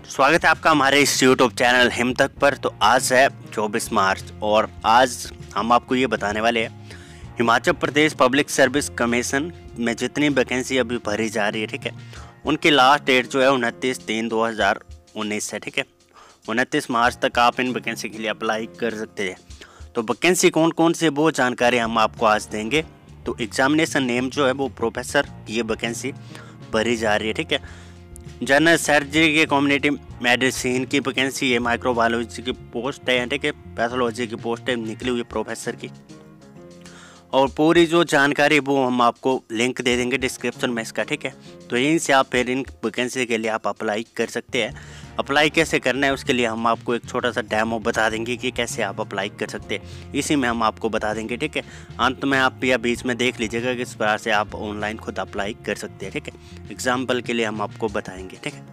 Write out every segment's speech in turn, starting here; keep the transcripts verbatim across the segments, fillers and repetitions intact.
स्वागत है आपका हमारे इस यूट्यूब चैनल हिम तक पर। तो आज है चौबीस मार्च और आज हम आपको ये बताने वाले हैं Himachal Pradesh public service commission में जितनी वैकेंसी अभी भरी जा रही है, ठीक है, उनकी लास्ट डेट जो है उनतीस तीन दो हज़ार उन्नीस है, ठीक है। उनतीस मार्च तक आप इन वैकेंसी के लिए अप्लाई कर सकते हैं। तो वैकेंसी कौन कौन सी वो जानकारी हम आपको आज देंगे। तो एग्जामिनेशन नेम जो है वो प्रोफेसर की ये वैकेंसी भरी जा रही है, ठीक है। जनरल सर्जरी के कम्युनिटी मेडिसिन की वैकेंसी है, माइक्रोबायोलॉजी की पोस्ट है, ठीक है, पैथोलॉजी की पोस्ट है निकली हुई प्रोफेसर की। और पूरी जो जानकारी वो हम आपको लिंक दे देंगे डिस्क्रिप्शन में इसका, ठीक है। तो यहीं से आप फिर इन वैकेंसी के लिए आप अप्लाई कर सकते हैं। अप्लाई कैसे करना है उसके लिए हम आपको एक छोटा सा डेमो बता देंगे कि कैसे आप अप्लाई कर सकते हैं, इसी में हम आपको बता देंगे, ठीक है। अंत में आप या बीच में देख लीजिएगा किस प्रकार से आप ऑनलाइन खुद अप्लाई कर सकते हैं, ठीक है। एग्जाम्पल के लिए हम आपको बताएंगे, ठीक है।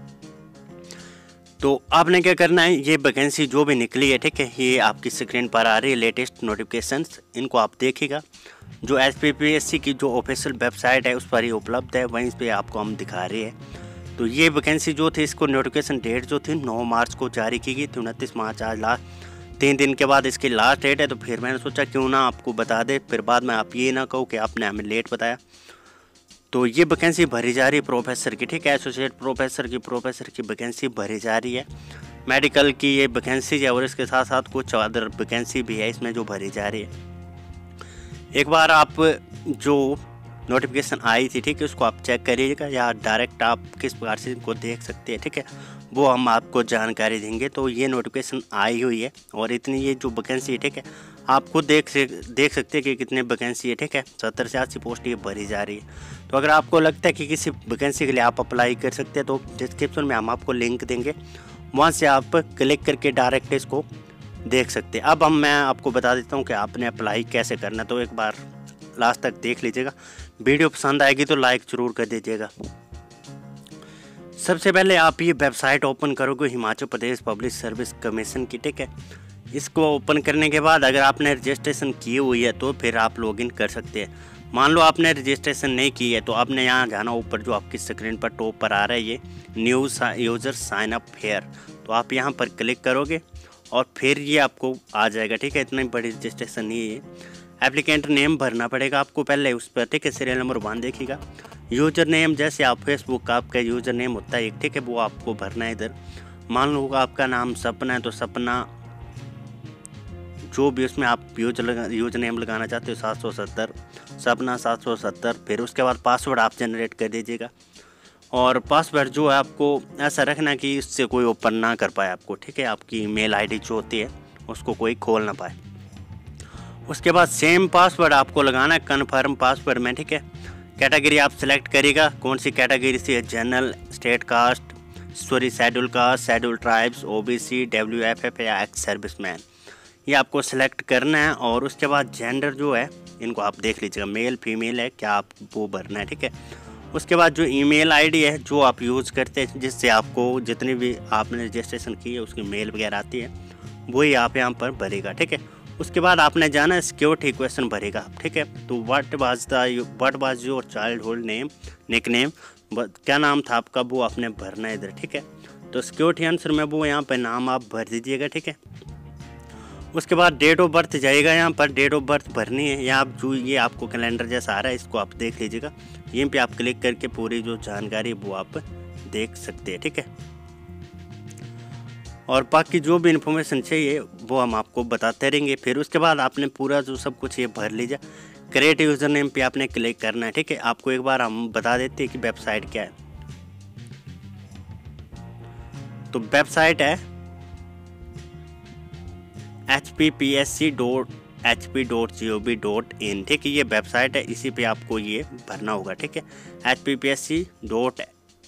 तो आपने क्या करना है, ये वैकेंसी जो भी निकली है, ठीक है, ये आपकी स्क्रीन पर आ रही है लेटेस्ट नोटिफिकेशंस, इनको आप देखिएगा। जो S P P S C की जो ऑफिशियल वेबसाइट है उस पर ही उपलब्ध है, वहीं पे आपको हम दिखा रहे हैं। तो ये वैकेंसी जो थी इसको नोटिफिकेशन डेट जो थी नौ मार्च को जारी की गई थी। उनतीस मार्च आज लास्ट तीन दिन के बाद इसकी लास्ट डेट है। तो फिर मैंने सोचा क्यों ना आपको बता दे, फिर बाद में आप ये ना कहो कि आपने हमें लेट बताया। तो ये वैकेंसी भरी जा रही है प्रोफेसर की, ठीक है, एसोसिएट प्रोफेसर की प्रोफेसर की वैकेंसी भरी जा रही है। मेडिकल की ये वैकेंसी है और इसके साथ साथ कुछ अदर वैकेंसी भी है इसमें जो भरी जा रही है। एक बार आप जो नोटिफिकेशन आई थी, ठीक है, उसको आप चेक करिएगा या डायरेक्ट आप किस प्रकार से इनको देख सकते हैं, ठीक है, वो हम आपको जानकारी देंगे। तो ये नोटिफिकेशन आई हुई है और इतनी ये जो वैकेंसी है, ठीक है, आप खुद देख देख सकते हैं कि कितने वैकेंसी है, ठीक है, सत्तर से अस्सी पोस्ट ये भरी जा रही है। तो अगर आपको लगता है कि किसी वैकेंसी के लिए आप अप्लाई कर सकते हैं तो डिस्क्रिप्शन में हम आपको लिंक देंगे, वहाँ से आप क्लिक करके डायरेक्ट इसको देख सकते हैं। अब हम मैं आपको बता देता हूँ कि आपने अप्लाई कैसे करना, तो एक बार लास्ट तक देख लीजिएगा। वीडियो पसंद आएगी तो लाइक ज़रूर कर दीजिएगा। सबसे पहले आप ये वेबसाइट ओपन करोगे Himachal Pradesh public service commission की, ठीक है। इसको ओपन करने के बाद अगर आपने रजिस्ट्रेशन की हुई है तो फिर आप लॉगिन कर सकते हैं। मान लो आपने रजिस्ट्रेशन नहीं की है तो आपने यहाँ जाना, ऊपर जो आपकी स्क्रीन पर टॉप पर आ रहा है ये new user sign up here, तो आप यहाँ पर क्लिक करोगे और फिर ये आपको आ जाएगा, ठीक है। इतनी बड़ी रजिस्ट्रेशन नहीं है। एप्लीकेंट नेम भरना पड़ेगा आपको पहले उस पर, ठीक है, सीरियल नंबर वन देखिएगा। यूज़र नेम जैसे आप फेसबुक का आपका यूज़र नेम होता है एक, ठीक है, वो आपको भरना है इधर। मान लो आपका नाम सपना है तो सपना जो भी उसमें आप यूज लगा यूज़र नेम लगाना चाहते हो सात सौ सत्तर सपना सात सौ सत्तर। फिर उसके बाद पासवर्ड आप जनरेट कर दीजिएगा और पासवर्ड जो है आपको ऐसा रखना कि इससे कोई ओपन ना कर पाए आपको, ठीक है, आपकी ईमेल आईडी जो होती है उसको कोई खोल ना पाए। उसके बाद सेम पासवर्ड आपको लगाना है कन्फर्म पासवर्ड में, ठीक है। कैटेगरी आप सिलेक्ट करिएगा कौन सी कैटेगरी से है, general, state caste, sorry schedule caste, schedule tribes, OBC, W F F या एक्स सर्विसमैन, ये आपको सिलेक्ट करना है। और उसके बाद जेंडर जो है इनको आप देख लीजिएगा, मेल फीमेल है क्या आप वो भरना है, ठीक है। उसके बाद जो ईमेल आईडी है जो आप यूज़ करते हैं जिससे आपको जितनी भी आपने रजिस्ट्रेशन की है उसकी मेल वगैरह आती है वही आप यहाँ पर भरेगा, ठीक है। उसके बाद आपने जाना सिक्योरिटी क्वेश्चन भरेगा, ठीक है। तो what was the what was your childhood name, nick name, क्या नाम था आपका वो आपने भरना है इधर, ठीक है। तो सिक्योरिटी आंसर में वो यहाँ पर नाम आप भर दीजिएगा, ठीक है। उसके बाद डेट ऑफ बर्थ जाएगा, यहाँ पर डेट ऑफ बर्थ भरनी है। या आप जो ये आपको कैलेंडर जैसा आ रहा है इसको आप देख लीजिएगा, यहीं पे आप क्लिक करके पूरी जो जानकारी वो आप देख सकते हैं, ठीक है। और बाकी जो भी इन्फॉर्मेशन चाहिए वो हम आपको बताते रहेंगे। फिर उसके बाद आपने पूरा जो सब कुछ ये भर लीजिए। क्रिएट यूज़र नेम पे आपने क्लिक करना है, ठीक है। आपको एक बार हम बता देते हैं कि वेबसाइट क्या है। तो वेबसाइट है H P P S C dot H P dot G O V dot in, ठीक है, ये वेबसाइट है, इसी पे आपको ये भरना होगा, ठीक है। H P P S C dot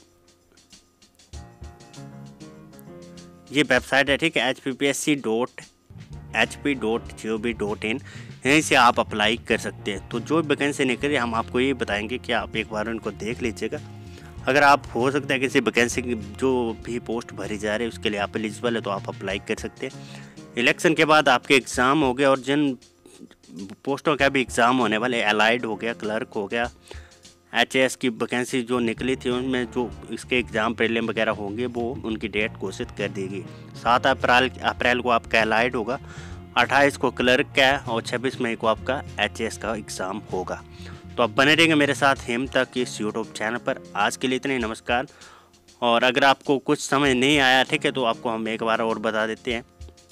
ये वेबसाइट है, ठीक है, H P P S C dot H P dot G O V dot in, यहीं से आप अप्लाई कर सकते हैं। तो जो वैकेंसी निकली हम आपको ये बताएंगे कि आप एक बार उनको देख लीजिएगा। अगर आप हो सकता है किसी वैकेंसी की जो भी पोस्ट भरी जा रही है उसके लिए आप एलिजिबल है तो आप अप्लाई कर सकते हैं। इलेक्शन के बाद आपके एग्ज़ाम हो गए और जिन पोस्टों का भी एग्ज़ाम होने वाले, एलाइड हो गया, क्लर्क हो गया, एच ए एस की वैकेंसी जो निकली थी उनमें जो इसके एग्ज़ाम प्रीलिम वगैरह होंगे वो उनकी डेट घोषित कर देगी। सात अप्रैल अप्रैल को आपका एलाइड होगा, अट्ठाईस को क्लर्क का और छब्बीस मई को आपका एच ए एस का एग्ज़ाम होगा। तो आप बने रहेंगे मेरे साथ हिम तक इस यूट्यूब चैनल पर। आज के लिए इतने ही, नमस्कार। और अगर आपको कुछ समझ नहीं आया, ठीक है, तो आपको हम एक बार और बता देते हैं।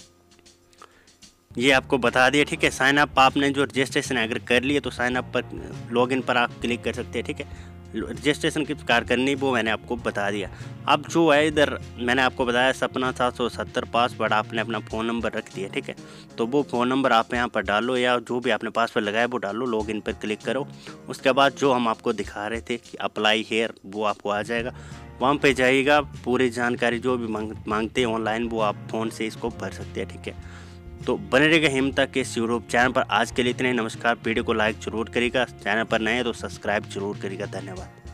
ये आपको बता दिया, ठीक है। साइन अप आपने जो रजिस्ट्रेशन अगर कर लिए तो साइन अप पर लॉगिन पर आप क्लिक कर सकते हैं, ठीक है। रजिस्ट्रेशन किस प्रकार करनी वो मैंने आपको बता दिया। अब जो है इधर मैंने आपको बताया सपना सात सौ सत्तर पासवर्ड आपने अपना फ़ोन नंबर रख दिया, ठीक है। तो वो फ़ोन नंबर आप यहाँ पर डालो या जो भी आपने पासवर्ड लगाया वो डालो, लॉगिन पर क्लिक करो। उसके बाद जो हम आपको दिखा रहे थे कि अप्लाई हेयर वो आपको आ जाएगा, वहाँ पे जाइएगा। पूरी जानकारी जो भी मांग मांगते हैं ऑनलाइन वो आप फ़ोन से इसको भर सकते हैं, ठीक है। तो बने रहेगा हिम तक के इस यूट्यूब चैनल पर। आज के लिए इतने, नमस्कार। वीडियो को लाइक जरूर करिएगा, चैनल पर नए हैं तो सब्सक्राइब जरूर करिएगा। धन्यवाद।